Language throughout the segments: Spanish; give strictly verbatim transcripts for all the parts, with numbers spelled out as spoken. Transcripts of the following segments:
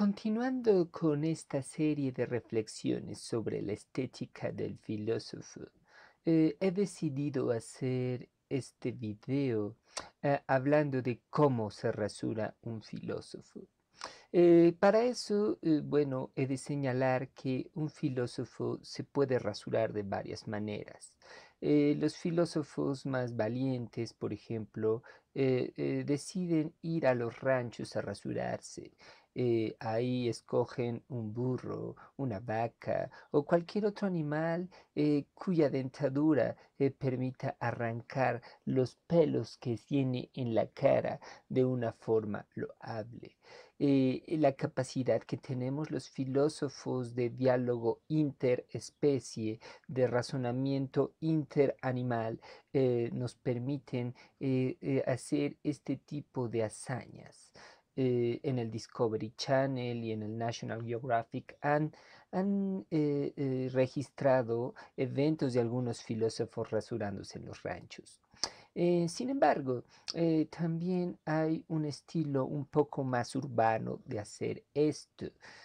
continuando con esta serie de reflexiones sobre la estética del filósofo, eh, he decidido hacer este video eh, hablando de cómo se rasura un filósofo. Eh, para eso, eh, bueno, he de señalar que un filósofo se puede rasurar de varias maneras. Eh, los filósofos más valientes, por ejemplo, eh, eh, deciden ir a los ranchos a rasurarse. Eh, ahí escogen un burro, una vaca o cualquier otro animal eh, cuya dentadura eh, permita arrancar los pelos que tiene en la cara de una forma loable. Eh, la capacidad que tenemos los filósofos de diálogo interespecie, de razonamiento interanimal, eh, nos permiten eh, eh, hacer este tipo de hazañas. Eh, en el Discovery Channel y en el National Geographic han, han eh, eh, registrado eventos de algunos filósofos rasurándose en los ranchos. Eh, sin embargo, eh, también hay un estilo un poco más urbano de hacer esto.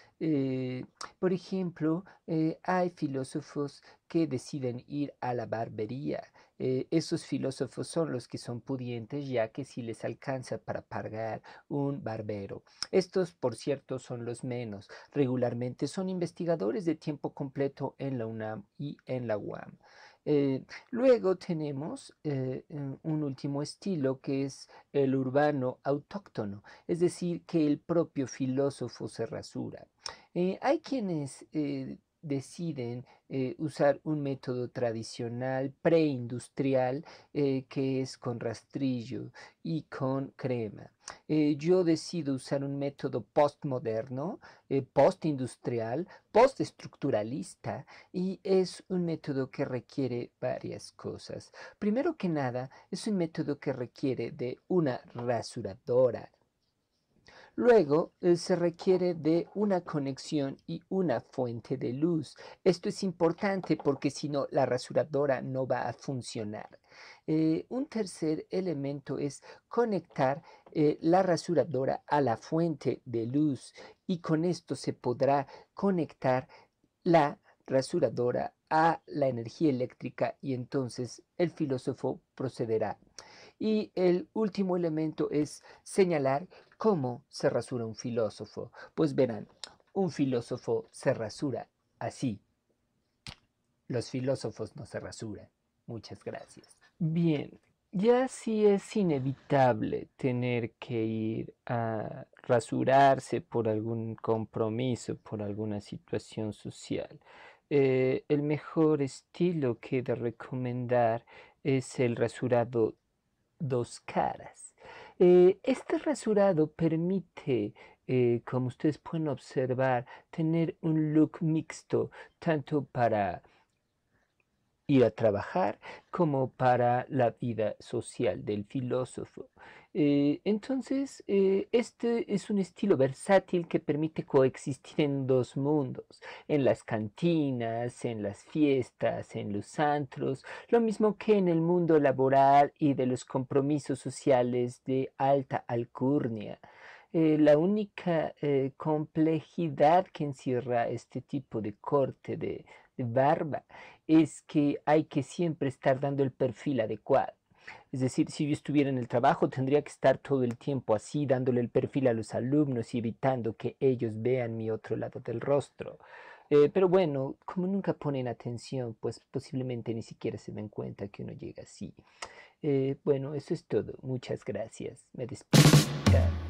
Eh, por ejemplo, eh, hay filósofos que deciden ir a la barbería. Eh, esos filósofos son los que son pudientes, ya que si les alcanza para pagar un barbero. Estos, por cierto, son los menos. Regularmente son investigadores de tiempo completo en la UNAM y en la U A M. Eh, luego tenemos eh, un último estilo que es el urbano autóctono, es decir, que el propio filósofo se rasura. Eh, hay quienes eh, deciden eh, usar un método tradicional preindustrial eh, que es con rastrillo y con crema. Eh, yo decido usar un método postmoderno, eh, postindustrial, postestructuralista, y es un método que requiere varias cosas. Primero que nada, es un método que requiere de una rasuradora. Luego eh, se requiere de una conexión y una fuente de luz. Esto es importante porque si no, la rasuradora no va a funcionar. Eh, un tercer elemento es conectar eh, la rasuradora a la fuente de luz, y con esto se podrá conectar la rasuradora a la energía eléctrica y entonces el filósofo procederá. Y el último elemento es señalar cómo se rasura un filósofo. Pues verán, un filósofo se rasura así. Los filósofos no se rasuran. Muchas gracias. Bien, ya si es inevitable tener que ir a rasurarse por algún compromiso, por alguna situación social, eh, el mejor estilo que he de recomendar es el rasurado dos caras. Eh, este rasurado permite, eh, como ustedes pueden observar, tener un look mixto, tanto para ir a trabajar como para la vida social del filósofo. Eh, entonces, eh, este es un estilo versátil que permite coexistir en dos mundos, en las cantinas, en las fiestas, en los antros, lo mismo que en el mundo laboral y de los compromisos sociales de alta alcurnia. Eh, la única eh, complejidad que encierra este tipo de corte de, de barba es que hay que siempre estar dando el perfil adecuado. Es decir, si yo estuviera en el trabajo, tendría que estar todo el tiempo así, dándole el perfil a los alumnos y evitando que ellos vean mi otro lado del rostro. Eh, pero bueno, como nunca ponen atención, pues posiblemente ni siquiera se den cuenta que uno llega así. Eh, bueno, eso es todo. Muchas gracias. Me despido. Chao.